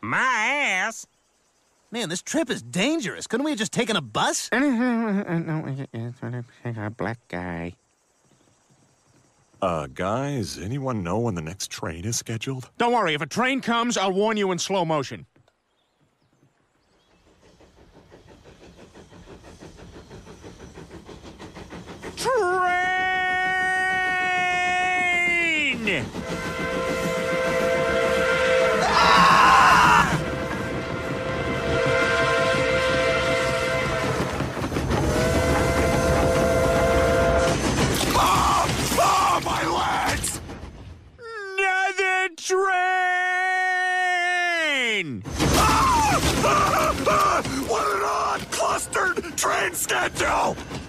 My ass? Man, this trip is dangerous. Couldn't we have just taken a bus? No, a black guy. Guys, anyone know when the next train is scheduled? Don't worry, if a train comes, I'll warn you in slow motion. Train! Train! What an odd, clustered train schedule!